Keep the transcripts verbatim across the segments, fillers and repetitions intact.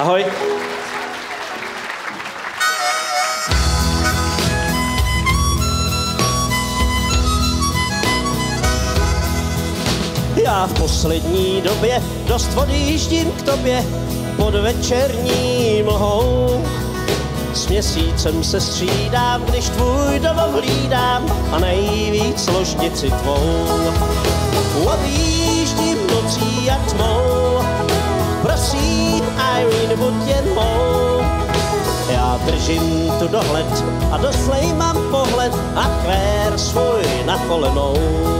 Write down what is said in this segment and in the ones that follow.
Ahoj. Já v poslední době dost odjíždím k tobě pod večerní mlhou. S měsícem se střídám, když tvůj domov hlídám a nejvíc ložnici tvou. Odjíždím nocí a tmou, prosím, Irene, buď jen mou. Já držím tu dohled a doslej mám pohled a kvér svůj na kolenou.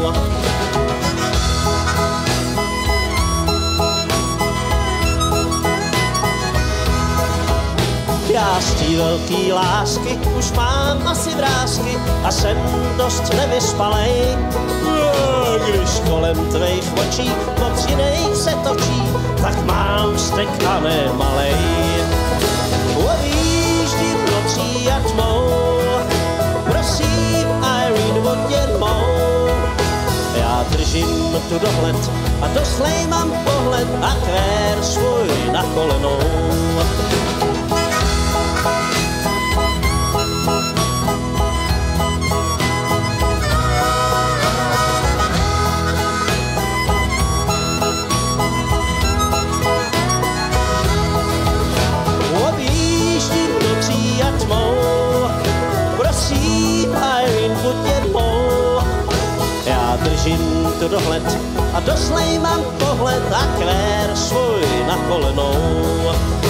Já z tí velký lásky už mám asi vrásky a jsem dost nevyspalej. Když kolem tvých očí moc jiných se točí, tak mám vztek a ne malej. Odjíždím nocí a tmou, prosím, Irene, buď jen mou. Já držím tu dohled a doslej mám pohled a kvér svůj na kolenou. Držím tu dohled a doslej mám pohled a kvér svůj na kolenou.